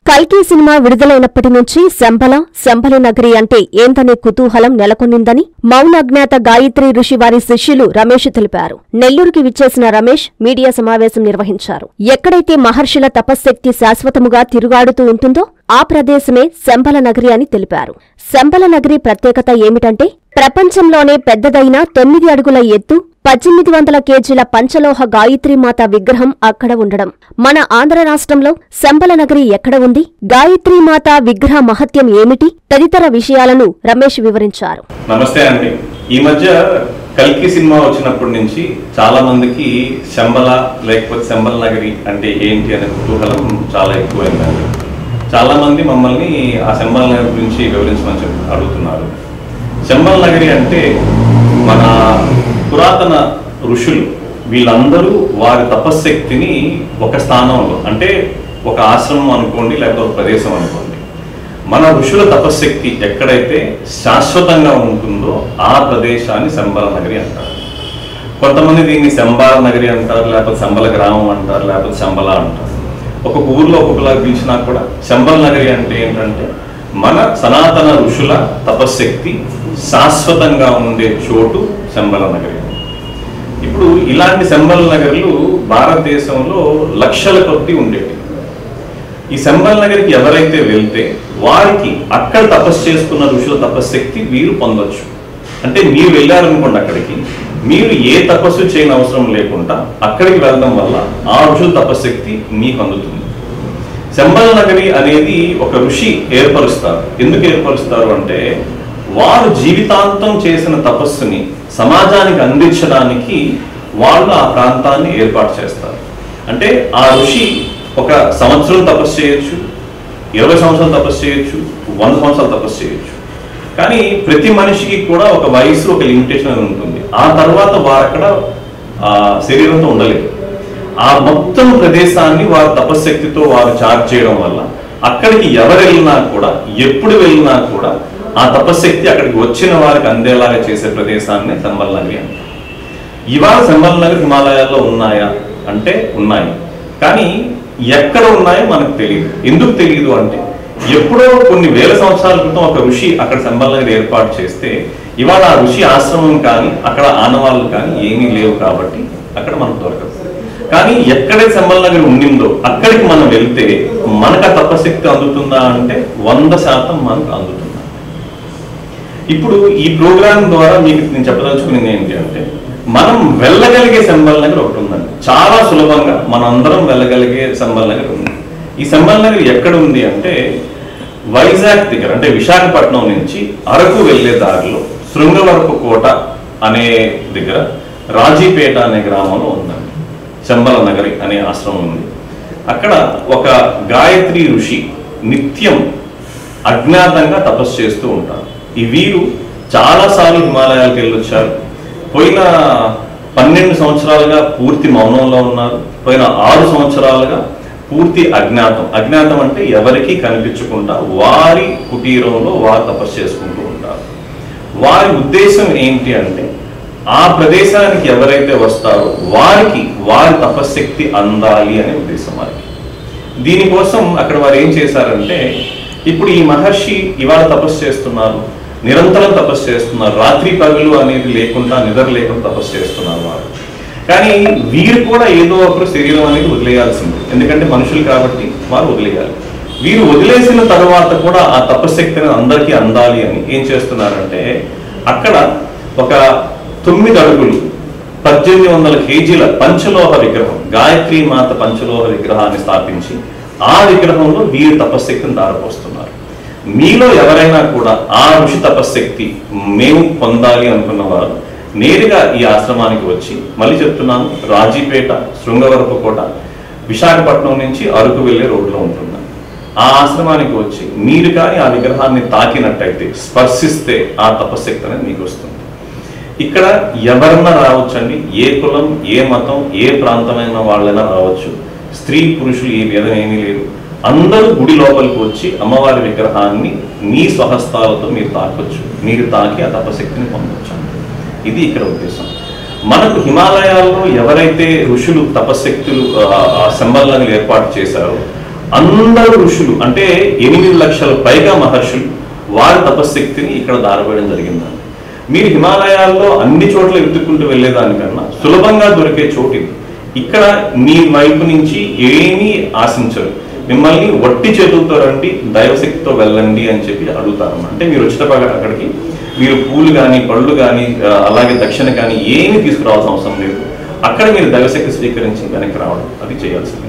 కల్కి సినిమా విడుదలైనప్పటి నుంచి శంబల నగరి అంటే ఏందనే కుతూహలం నెలకొన్నిందని మౌనాజ్ఞాత గాయత్రి ఋషి వారి శిష్యులు రమేష్ తెలిపారు. నెల్లూరుకి విచ్చేసిన రమేష్ మీడియా సమావేశం నిర్వహించారు. ఎక్కడైతే మహర్షుల తపశ్శక్తి శాశ్వతముగా తిరుగాడుతూ ఉంటుందో ఆ ప్రదేశమే శంబల నగరి అని తెలిపారు. శంబల నగరి ప్రత్యేకత ఏమిటంటే ప్రపంచంలోనే పెద్దదైన 9 అడుగుల ఎత్తు 1800 కేజీల పంచలోహ గాయత్రీమాత విగ్రహం అక్కడ ఉండడం. మన ఆంధ్ర రాష్ట్రంలో శంబల నగరి ఎక్కడ ఉంది, గాయత్రీమాత విగ్రహ మహత్యం ఏమిటి తదితర విషయాలను రమేష్ వివరించారు. నమస్తే అండి. ఈ మధ్య కల్కి సినిమా వచ్చినప్పటి నుంచి చాలా మందికి శంబల లేకపోతే శంబల నగరి అంటే ఏంటి అనే కుతూహలం చాలా ఎక్కువైందండి. చాలా మంది మమ్మల్ని ఆ శంబల నగరి గురించి వివరించమని అడుగుతున్నారు. శంబల నగరి అంటే మన పురాతన ఋషులు వీళ్ళందరూ వారి తపశ్శక్తిని ఒక స్థానంలో అంటే ఒక ఆశ్రమం అనుకోండి లేకపోతే ఒక ప్రదేశం అనుకోండి, మన ఋషుల తపశ్శక్తి ఎక్కడైతే శాశ్వతంగా ఉంటుందో ఆ ప్రదేశాన్ని శంబల నగరి అంటారు. కొంతమంది దీన్ని శంబల నగరి అంటారు, లేకపోతే శంబల గ్రామం అంటారు, లేకపోతే శంబల అంటారు. ఒక్కొక్క ఊర్లో ఒక్కొక్కలా పిలిచినా కూడా శంబల నగరి అంటే ఏంటంటే మన సనాతన ఋషుల తపశ్శక్తి శాశ్వతంగా ఉండే చోటు శంబల నగరి. ఇప్పుడు ఇలాంటి శంబల నగర్లు భారతదేశంలో లక్షల కొద్ది ఉండేవి. ఈ శంబల నగరికి ఎవరైతే వెళ్తే వారికి అక్కడ తపస్సు చేసుకున్న ఋషుల తపశ్శక్తి వీరు పొందొచ్చు. అంటే మీరు వెళ్ళారనుకోండి, అక్కడికి మీరు ఏ తపస్సు చేయని అవసరం లేకుండా అక్కడికి వెళ్ళడం వల్ల ఆ ఋషుల తపశ్శక్తి మీకు అందుతుంది. శంబల నగరి అనేది ఒక ఋషి ఏర్పరుస్తారు. ఎందుకు ఏర్పరుస్తారు అంటే వారు జీవితాంతం చేసిన తపస్సుని సమాజానికి అందించడానికి వాళ్ళు ఆ ప్రాంతాన్ని ఏర్పాటు చేస్తారు. అంటే ఆ ఋషి ఒక సంవత్సరం తపస్సు చేయొచ్చు, 20 సంవత్సరాలు తపస్సు చేయొచ్చు, 100 సంవత్సరాలు తపస్సు చేయొచ్చు. కానీ ప్రతి మనిషికి కూడా ఒక వయసు ఒక లిమిటేషన్ అనేది ఉంటుంది. ఆ తర్వాత వారు అక్కడ శరీరంతో ఉండలేదు. ఆ మొత్తం ప్రదేశాన్ని వారు తపశ్శక్తితో వారు చార్జ్ చేయడం వల్ల అక్కడికి ఎవరు వెళ్ళినా కూడా ఎప్పుడు వెళ్ళినా కూడా ఆ తపశ్శక్తి అక్కడికి వచ్చిన వారికి అందేలాగా చేసే ప్రదేశాన్ని శంబల నగరి అంటారు. ఇవాళ శంబల నగరి హిమాలయాల్లో ఉన్నాయా అంటే ఉన్నాయి, కానీ ఎక్కడ ఉన్నాయో మనకు తెలియదు. ఎందుకు తెలియదు అంటే ఎప్పుడో కొన్ని వేల సంవత్సరాల క్రితం ఒక ఋషి అక్కడ శంబల నగరి ఏర్పాటు చేస్తే ఇవాళ ఆ ఋషి ఆశ్రమం కానీ అక్కడ ఆనవాళ్ళు కానీ ఏమీ లేవు కాబట్టి అక్కడ మనకు దొరకదు. కానీ ఎక్కడైతే శంబల నగరి ఉండిందో అక్కడికి మనం వెళ్తే మనకు ఆ తపశక్తి అందుతుందా అంటే 100% మనకు అందుతుంది. ఇప్పుడు ఈ ప్రోగ్రాం ద్వారా మీకు నేను చెప్పదలుచుకునేది ఏంటి అంటే మనం వెళ్ళగలిగే శంబల నగరి ఒకటి ఉందండి. చాలా సులభంగా మనందరం వెళ్ళగలిగే శంబల నగరి ఉంది. ఈ శంబల నగరి ఎక్కడ ఉంది అంటే వైజాగ్ దగ్గర అంటే విశాఖపట్నం నుంచి అరకు వెళ్లే దారిలో శృంగవరపు కోట అనే దగ్గర రాజీపేట అనే గ్రామంలో ఉందండి శంబల నగరి అనే ఆశ్రమం ఉంది. అక్కడ ఒక గాయత్రి ఋషి నిత్యం అజ్ఞాతంగా తపస్సు చేస్తూ ఉంటారు. ఈ వీరు చాలాసార్లు హిమాలయాలకు వెళ్ళొచ్చారు. పోయిన 12 సంవత్సరాలుగా పూర్తి మౌనంలో ఉన్నారు. పోయిన 6 సంవత్సరాలుగా పూర్తి అజ్ఞాతం అంటే ఎవరికీ కనిపించకుండా వారి కుటీరంలో వారు తపస్సు చేసుకుంటూ ఉంటారు. వారి ఉద్దేశం ఏంటి అంటే ఆ ప్రదేశానికి ఎవరైతే వస్తారో వారికి వారి తపశ్శక్తి అందాలి అనే ఉద్దేశం వారికి. దీనికోసం అక్కడ వారు ఏం చేశారంటే ఇప్పుడు ఈ మహర్షి ఇవాళ తపస్సు చేస్తున్నారు, నిరంతరం తపస్సు చేస్తున్నారు, రాత్రి పగలు అనేది లేకుండా నిద్ర లేకుండా తపస్సు చేస్తున్నారు వారు. కానీ వీరు కూడా ఏదో ఒకరు శరీరం అనేది వదిలేయాల్సింది, ఎందుకంటే మనుషులు కాబట్టి వారు వదిలేయాలి. వీరు వదిలేసిన తర్వాత కూడా ఆ తపశ్శక్తి అనేది అందరికీ అందాలి అని ఏం చేస్తున్నారంటే అక్కడ ఒక 9 అడుగులు 1800 కేజీల పంచలోహ విగ్రహం గాయత్రీ మాత పంచలోహ విగ్రహాన్ని స్థాపించి ఆ విగ్రహంలో వీరి తపశ్శక్తిని దారపోస్తున్నారు. మీలో ఎవరైనా కూడా ఆ ఋషి తపశ్శక్తి మేము పొందాలి అనుకున్న వారు నేరుగా ఈ ఆశ్రమానికి వచ్చి, మళ్ళీ చెప్తున్నాను, రాజీపేట శృంగవరపు కోట విశాఖపట్నం నుంచి అరకు వెళ్లే రోడ్లో ఉంటుంది. ఆ ఆశ్రమానికి వచ్చి మీరు కానీ ఆ విగ్రహాన్ని తాకినట్టయితే స్పర్శిస్తే ఆ తపశ్శక్తి అనేది మీకు వస్తుంది. ఇక్కడ ఎవరన్నా రావచ్చండి, ఏ కులం ఏ మతం ఏ ప్రాంతమైన వాళ్ళైనా రావచ్చు. స్త్రీ పురుషులు ఏ భేదం ఏమీ లేదు. అందరూ గుడి లోపలికి వచ్చి అమ్మవారి విగ్రహాన్ని మీ స్వహస్తాలతో మీరు తాకొచ్చు, మీరు తాకి ఆ తపశక్తిని పొందవచ్చు. ఇది ఇక్కడ ఉద్దేశం. మనకు హిమాలయాల్లో ఎవరైతే ఋషులు తపశక్తులు శంబల నగరి ఏర్పాటు చేశారో అందరూ ఋషులు అంటే 8 లక్షల పైగా మహర్షులు వారి తపశ్శక్తిని ఇక్కడ దారవేయడం జరిగిందండి. మీరు హిమాలయాల్లో అన్ని చోట్ల వెతుక్కుంటూ వెళ్ళేదానికన్నా సులభంగా దొరికే చోటు ఇది. ఇక్కడ మీ వైపు నుంచి ఏమీ ఆశించరు, మిమ్మల్ని వట్టి చేతులతో రండి, దైవశక్తితో వెళ్ళండి అని చెప్పి అడుగుతారు. అంటే మీరు వచ్చేటప్పుడు అక్కడికి మీరు పూలు కానీ పళ్ళు కానీ అలాగే దక్షిణ కానీ ఏమీ తీసుకురావాల్సిన అవసరం లేదు. అక్కడ మీరు దైవశక్తి స్వీకరించి వెనక్కి రావడం అది చేయాల్సింది.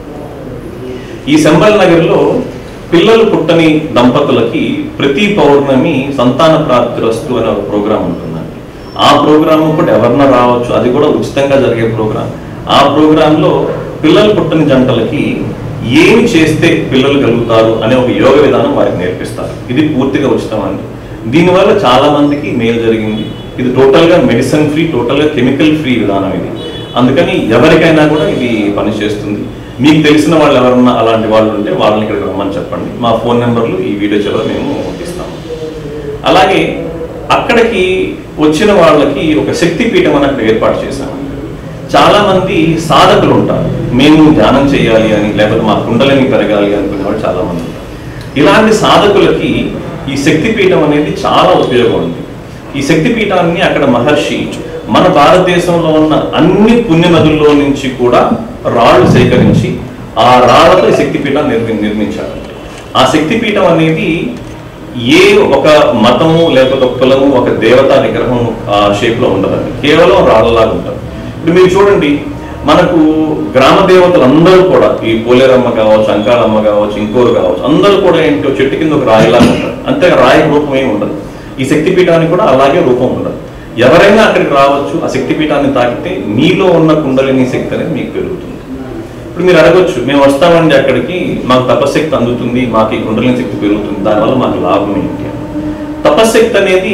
ఈ శంబల్ నగర్లో పిల్లలు పుట్టని దంపతులకి ప్రతి పౌర్ణమి సంతాన ప్రాప్తిరస్తు అనే ఒక ప్రోగ్రాం ఉంటుందండి. ఆ ప్రోగ్రాం కూడా ఎవరన్నా రావచ్చు, అది కూడా ఉచితంగా జరిగే ప్రోగ్రాం. ఆ ప్రోగ్రాంలో పిల్లలు పుట్టని జంటలకి ఏమి చేస్తే పిల్లలు కలుగుతారు అనే ఒక యోగ విధానం వారికి నేర్పిస్తారు. ఇది పూర్తిగా ఉచితం అండి. దీనివల్ల చాలా మందికి మేలు జరిగింది. ఇది టోటల్గా మెడిసిన్ ఫ్రీ, టోటల్గా కెమికల్ ఫ్రీ విధానం ఇది. అందుకని ఎవరికైనా కూడా ఇది పనిచేస్తుంది. మీకు తెలిసిన వాళ్ళు ఎవరన్నా అలాంటి వాళ్ళు ఉంటే వాళ్ళని ఇక్కడికి రమ్మని చెప్పండి. మా ఫోన్ నెంబర్లు ఈ వీడియో చివర మేము ఇస్తాము. అలాగే అక్కడికి వచ్చిన వాళ్ళకి ఒక శక్తిపీఠం అని అక్కడ ఏర్పాటు చేశాము. చాలా మంది సాధకులు ఉంటారు, మేము ధ్యానం చేయాలి అని, లేకపోతే మా కుండలిని పెరగాలి అనుకునే వాళ్ళు చాలా మంది ఉంటారు. ఇలాంటి సాధకులకి ఈ శక్తిపీఠం అనేది చాలా ఉపయోగం ఉంది. ఈ శక్తిపీఠాన్ని అక్కడ మహర్షి మన భారతదేశంలో ఉన్న అన్ని పుణ్య నదుల్లో నుంచి కూడా రాళ్ళు సేకరించి ఆ రాళ్లతో శక్తిపీఠాన్ని నిర్మించారు. ఆ శక్తిపీఠం అనేది ఏ ఒక మతము లేకపోతే ఒక కులము ఒక దేవతా విగ్రహం ఆ షేప్లో ఉండదండి, కేవలం రాళ్ళలాగా ఉంటుంది. ఇప్పుడు మీరు చూడండి, మనకు గ్రామ దేవతలు అందరూ కూడా ఈ పోలేరమ్మ కావచ్చు, అంకాళమ్మ కావచ్చు, ఇంకోరు కావచ్చు, అందరూ కూడా ఏంటో చెట్టు కింద ఒక రాయిలాగా ఉంటారు. అంతే, రాయి రూపం ఏమి ఉండదు. ఈ శక్తిపీఠానికి కూడా అలాగే రూపం ఉండదు. ఎవరైనా అక్కడికి రావచ్చు, ఆ శక్తిపీఠాన్ని తాకితే మీలో ఉన్న కుండలిని శక్తి అనేది మీకు పెరుగుతుంది. ఇప్పుడు మీరు అడగొచ్చు, మేము వస్తామండి అక్కడికి, మాకు తపశక్తి అందుతుంది, మాకు ఈ కుండలిని శక్తి పెరుగుతుంది, దానివల్ల మాకు లాభం ఏంటి? తపశక్తి అనేది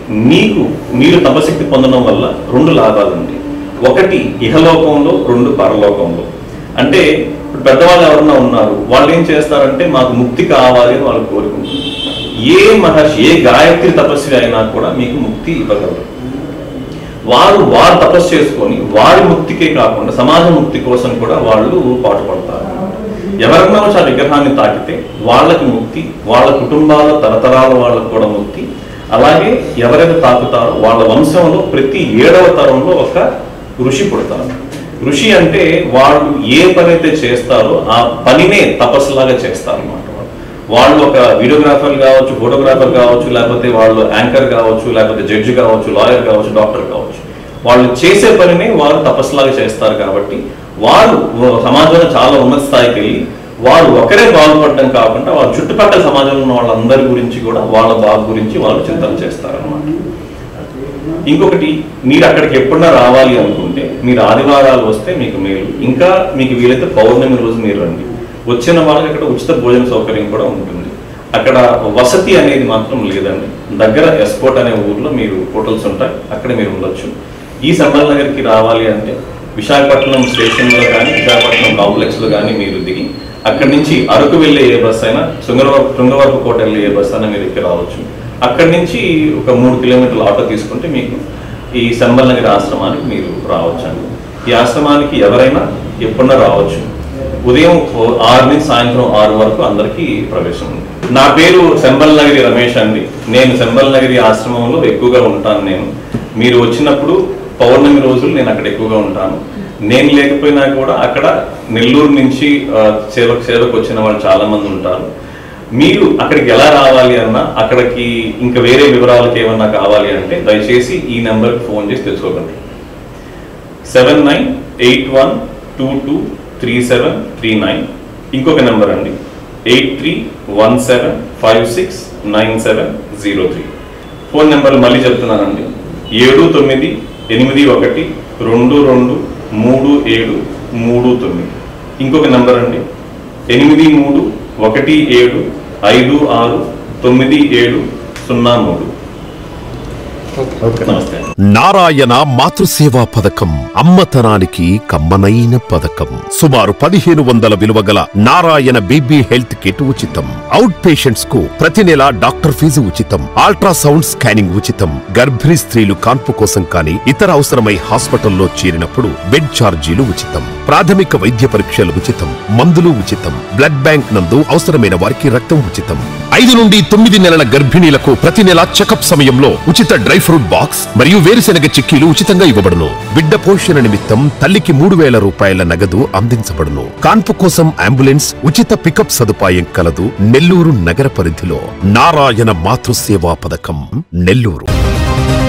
మీరు తపశక్తి పొందడం వల్ల 2 లాభాలు ఉంది. ఒకటి ఇహలోకంలో, 2 పరలోకంలో. అంటే ఇప్పుడు పెద్దవాళ్ళు ఎవరన్నా ఉన్నారు, వాళ్ళు ఏం చేస్తారంటే మాకు ముక్తి కావాలి అని వాళ్ళు కోరుకుంటారు. ఏ మహర్షి, ఏ గాయత్రి తపస్వి అయినా కూడా మీకు ముక్తి ఇవ్వగలరు. వారు తపస్సు చేసుకొని వారి ముక్తికే కాకుండా సమాజ ముక్తి కోసం కూడా వాళ్ళు పాటుపడతారు. ఎవరన్నా వచ్చి ఆ విగ్రహాన్ని తాకితే వాళ్ళకి ముక్తి, వాళ్ళ కుటుంబాల తరతరాల వాళ్ళకు కూడా ముక్తి. అలాగే ఎవరైతే తాకుతారో వాళ్ళ వంశంలో ప్రతి 7వ తరంలో ఒక ఋషి పుడతారు. ఋషి అంటే వాళ్ళు ఏ పని అయితే చేస్తారో ఆ పనినే తపస్సులాగా చేస్తారు అన్నమాట. వాళ్ళు ఒక వీడియోగ్రాఫర్ కావచ్చు, ఫోటోగ్రాఫర్ కావచ్చు, లేకపోతే వాళ్ళు యాంకర్ కావచ్చు, లేకపోతే జడ్జి కావచ్చు, లాయర్ కావచ్చు, డాక్టర్ కావచ్చు, వాళ్ళు చేసే పనినే వారు తపస్సులాగా చేస్తారు. కాబట్టి వారు సమాజంలో చాలా ఉన్నత స్థాయికి వెళ్ళి వారు ఒకరే బాగుపడడం కాకుండా వాళ్ళ చుట్టుపక్కల సమాజంలో ఉన్న వాళ్ళందరి గురించి కూడా వాళ్ళ బాగు గురించి వాళ్ళు చింతన చేస్తారన్నమాట. ఇంకొకటి, మీరు అక్కడికి ఎప్పుడన్నా రావాలి అనుకుంటే మీరు ఆదివారాలు వస్తే మీకు మేలు. ఇంకా మీకు వీలైతే పౌర్ణమి రోజు మీరు రండి. వచ్చిన వాళ్ళకి అక్కడ ఉచిత భోజన సౌకర్యం కూడా ఉంటుంది. అక్కడ వసతి అనేది మాత్రం లేదండి. దగ్గర ఎస్కోట్ అనే ఊర్లో మీరు హోటల్స్ ఉంటాయి, అక్కడ మీరు ఉండొచ్చు. ఈ శంబల్ నగర్కి రావాలి అంటే విశాఖపట్నం స్టేషన్లో కానీ విశాఖపట్నం కాంప్లెక్స్లో కానీ మీరు దిగి అక్కడి నుంచి అరకు వెళ్ళే ఏ బస్ అయినా, శృంగవరపు కోట వెళ్ళే ఏ బస్ అయినా మీరు ఎక్కి రావచ్చు. అక్కడి నుంచి ఒక 3 కిలోమీటర్ల ఆటో తీసుకుంటే మీకు ఈ శంబల్ నగర్ ఆశ్రమానికి మీరు రావచ్చు అండి. ఈ ఆశ్రమానికి ఎవరైనా ఎప్పుడన్నా రావచ్చు. ఉదయం 6 నుంచి సాయంత్రం 6 వరకు అందరికీ ప్రవేశం ఉంది. నా పేరు శంబల్ నగరి రమేష్ అండి. నేను శంబల్ నగరి ఆశ్రమంలో ఎక్కువగా ఉంటాను. మీరు వచ్చినప్పుడు పౌర్ణమి రోజులు నేను అక్కడ ఎక్కువగా ఉంటాను. నేను లేకపోయినా కూడా అక్కడ నెల్లూరు నుంచి సేవకు వచ్చిన వాళ్ళు చాలా మంది ఉంటారు. మీరు అక్కడికి ఎలా రావాలి అన్నా, అక్కడికి ఇంకా వేరే వివరాలకు ఏమన్నా కావాలి అంటే దయచేసి ఈ నెంబర్కి ఫోన్ చేసి తెలుసుకోకండి. 7981223739. ఇంకొక నెంబర్ అండి 8317569703. ఫోన్ నెంబర్లు మళ్ళీ చెప్తున్నానండి, 7982223739. ఇంకొక నెంబర్ అండి 8317569703. నమస్తే. నారాయణ మాతృసేవా పథకం అమ్మతనానికి కమ్మనైన పథకం. సుమారు 1500 విలువ గల నారాయణ బేబీ హెల్త్ కిట్ ఉచితం. అవుట్ పేషెంట్స్ కు ప్రతి నెల డాక్టర్ ఫీజు ఉచితం. అల్ట్రాసౌండ్ స్కానింగ్ ఉచితం. గర్భిణీ స్త్రీలు కాన్పు కోసం కానీ ఇతర అవసరమై హాస్పిటల్లో చేరినప్పుడు బెడ్ ఛార్జీలు ఉచితం. ప్రాథమిక వైద్య పరీక్షలు ఉచితం. మందులు ఉచితం. బ్లడ్ బ్యాంక్ నందు అవసరమైన వారికి రక్తం ఉచితం. 5 నుండి 9 నెలల గర్భిణీలకు ప్రతి నెల చెకప్ సమయంలో ఉచిత డ్రై ఫ్రూట్ బాక్స్ మరియు వేరుశెనగ చిక్కీలు ఉచితంగా ఇవ్వబడును. బిడ్డ పోషణ నిమిత్తం తల్లికి 3000 రూపాయల నగదు అందించబడును. కాన్పు కోసం అంబులెన్స్ ఉచిత పికప్ సదుపాయం కలదు. నెల్లూరు నగర పరిధిలో నారాయణ మాతృసేవా పథకం, నెల్లూరు.